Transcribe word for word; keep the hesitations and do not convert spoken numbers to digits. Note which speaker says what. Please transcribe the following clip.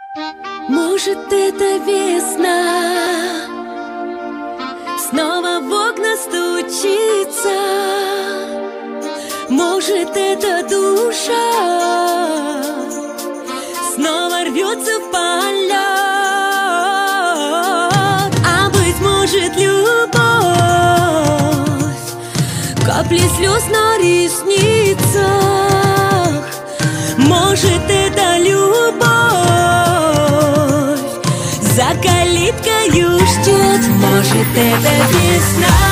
Speaker 1: Может, это весна снова в окна стучится. Может, это душа снова рвется в полет. А быть может, любовь, капли слез на ресницах. Может, это любовь за калиткою ждет. Может, это весна.